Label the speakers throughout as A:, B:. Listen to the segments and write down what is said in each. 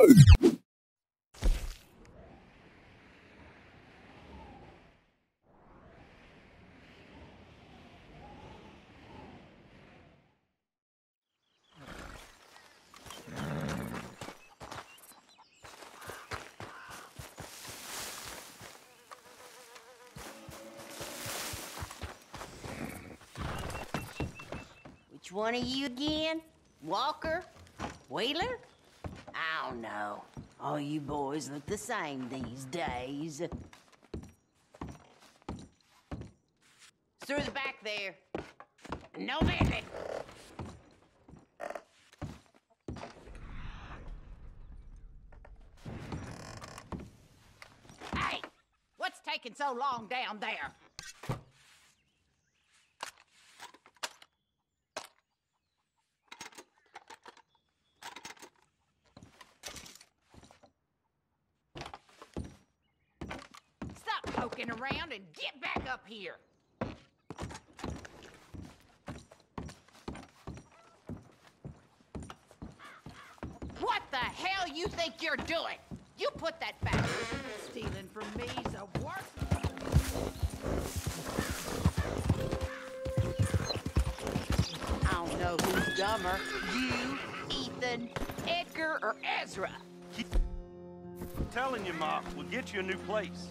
A: Which one of you again? Walker? Wheeler? I don't know. All you boys look the same these days. Through the back there. No bandit. Hey! What's taking so long down there? Stop poking around and get back up here. What the hell you think you're doing? You put that back. Stealing from me's a worse. I don't know who's dumber, you, Ethan, Edgar, or Ezra.
B: I'm telling you, Ma, we'll get you a new place.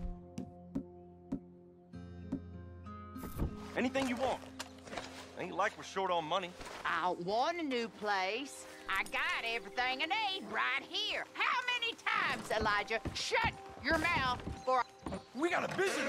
B: Anything you want. Ain't like we're short on money.
A: I don't want a new place. I got everything I need right here. How many times, Elijah? Shut your mouth for...
B: We got a visitor!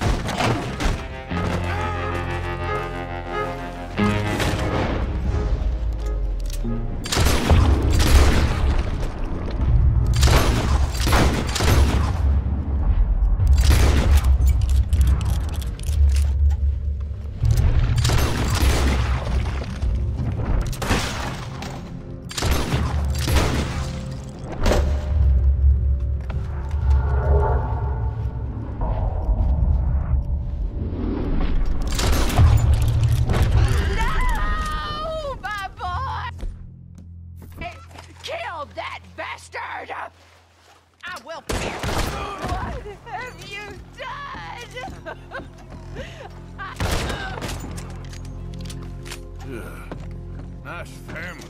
A: That bastard! I will pierce. What have you done?
C: Nice family.